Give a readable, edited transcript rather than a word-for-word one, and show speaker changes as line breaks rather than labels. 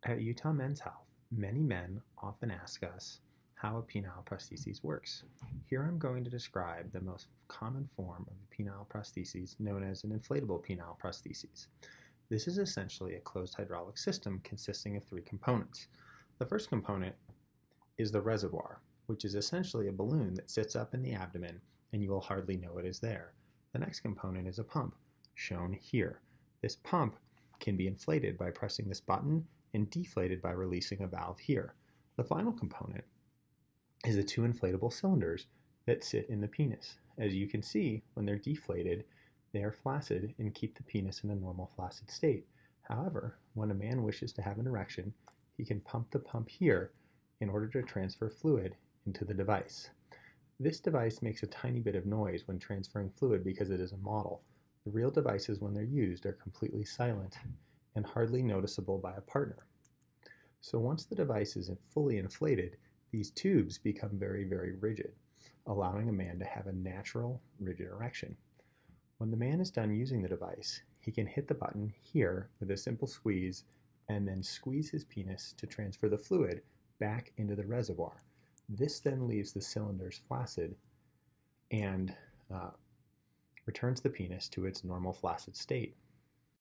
At Utah Men's Health, many men often ask us how a penile prosthesis works. Here I'm going to describe the most common form of a penile prosthesis known as an inflatable penile prosthesis. This is essentially a closed hydraulic system consisting of three components. The first component is the reservoir, which is essentially a balloon that sits up in the abdomen and you will hardly know it is there. The next component is a pump, shown here. This pump can be inflated by pressing this button and deflated by releasing a valve here. The final component is the two inflatable cylinders that sit in the penis. As you can see, when they're deflated, they are flaccid and keep the penis in a normal flaccid state. However, when a man wishes to have an erection, he can pump the pump here in order to transfer fluid into the device. This device makes a tiny bit of noise when transferring fluid because it is a model. The real devices, when they're used, are completely silent and hardly noticeable by a partner. So once the device is fully inflated, these tubes become very, very rigid, allowing a man to have a natural, rigid erection. When the man is done using the device, he can hit the button here with a simple squeeze and then squeeze his penis to transfer the fluid back into the reservoir. This then leaves the cylinders flaccid and returns the penis to its normal flaccid state.